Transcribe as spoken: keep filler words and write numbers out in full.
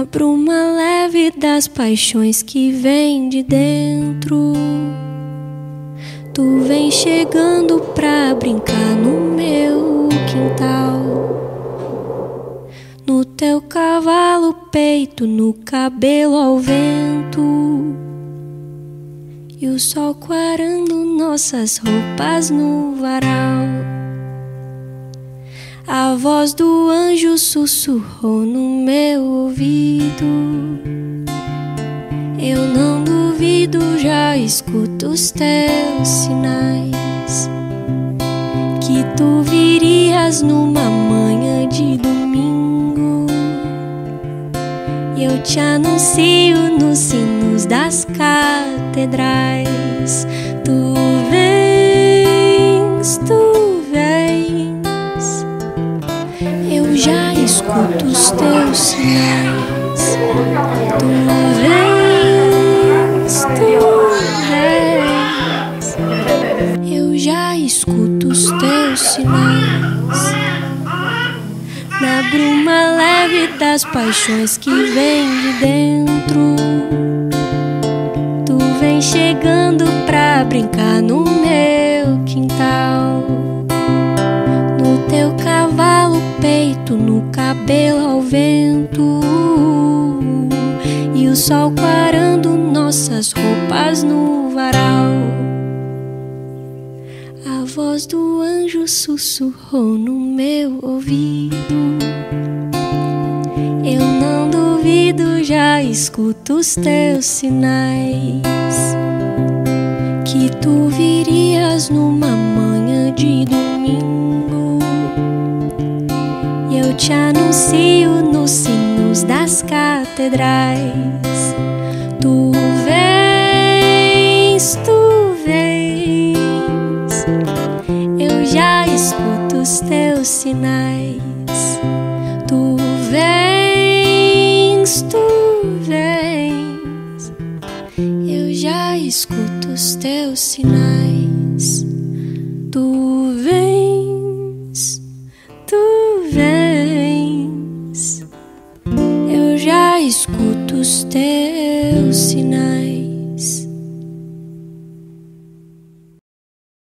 bruma leve das paixões que vem de dentro, tu vem chegando pra brincar no meu quintal. No teu cavalo peito, no cabelo ao vento, e o sol quarando nossas roupas no varal. A voz do anjo sussurrou no meu ouvido, eu não duvido, já escuto os teus sinais, que tu virias numa manhã de domingo, e eu te anuncio nos sinos das catedrais. Tu vens, tu vens, eu já escuto os teus sinais. Tu vens, tu vens, eu já escuto os teus sinais. Na bruma leve das paixões que vem de dentro, tu vem chegando pra brincar no meu quintal. No teu cavalo peito, no cabelo ao vento, e o sol quarando nossas roupas no varal. A voz do anjo sussurrou no meu ouvido, eu não duvido, já escuto os teus sinais, que tu virias numa manhã de domingo, e eu te anuncio nos sinos das catedrais. Tu vens, tu vens, eu já escuto os teus sinais. Tu vens, tu vens, eu já escuto os teus sinais. Tu vens, tu vens, eu já escuto os teus sinais.